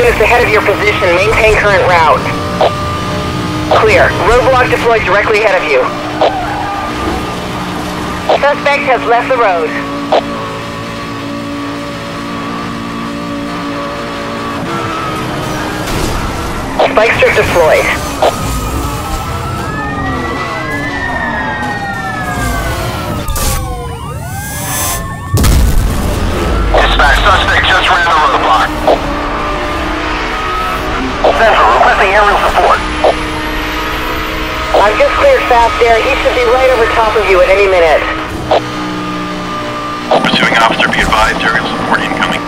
units ahead of your position. Maintain current route. Clear. Roadblock deployed directly ahead of you. Suspect has left the road. Spike strip deployed. Dispatch, suspect just ran the roadblock. Central, requesting aerial support. I've just cleared fast air. He should be right over top of you at any minute. Pursuing officer, be advised, aerial support incoming.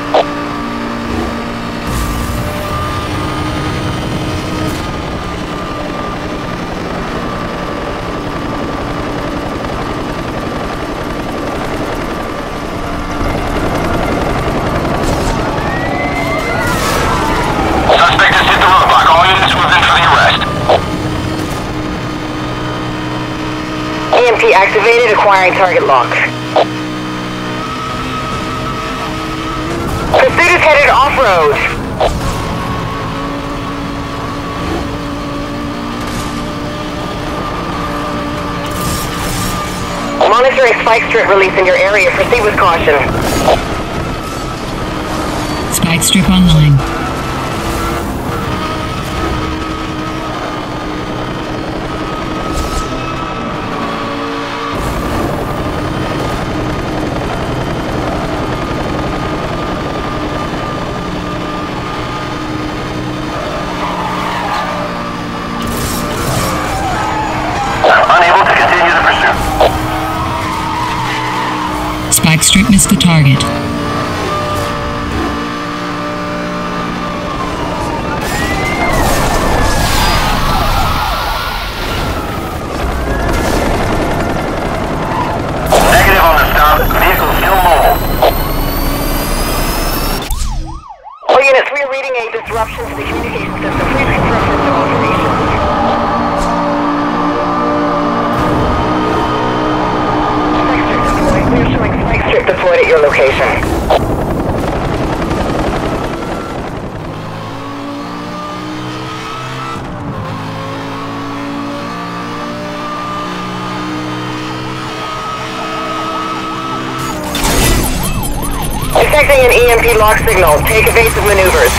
Suspect has hit the roadblock. All units move in for the arrest. EMP activated, acquiring target lock. Pursuit is headed off-road. Monitoring spike strip release in your area. Proceed with caution. Spike strip online. Unable to continue the pursuit. Spike strip missed the target. Negative on the stop. Vehicle still mobile. All units, we are reading a disruption to the communication system. Please confirm system operations. We're showing spike strip deployed at your location. Detecting an EMP lock signal. Take evasive maneuvers.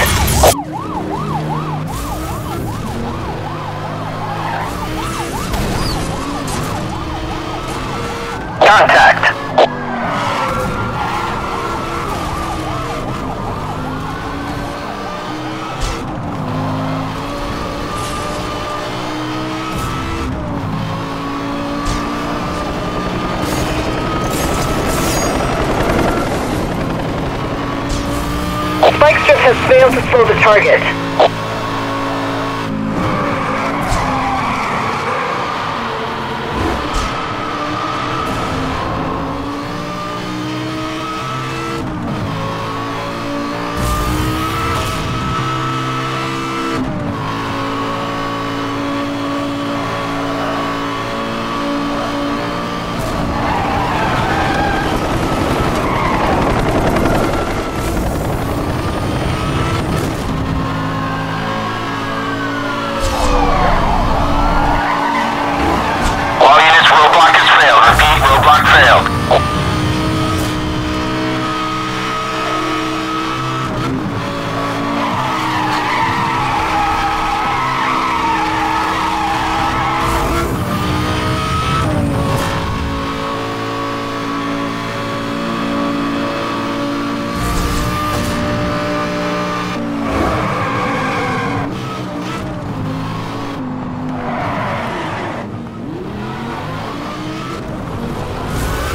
Contact. Spike strip has failed to slow the target.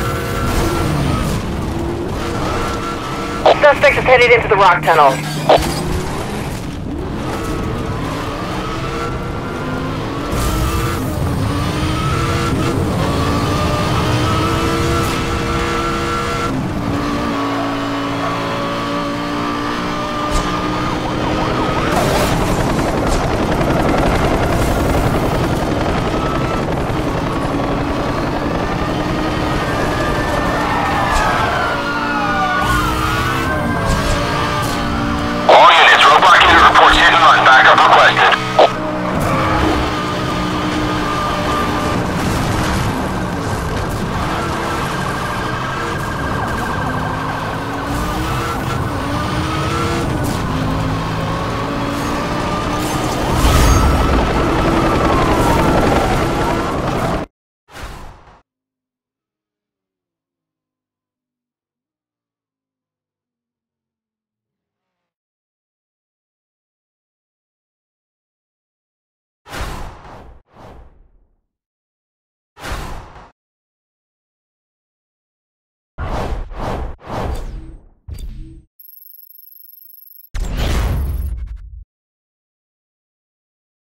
Suspect is headed into the rock tunnel.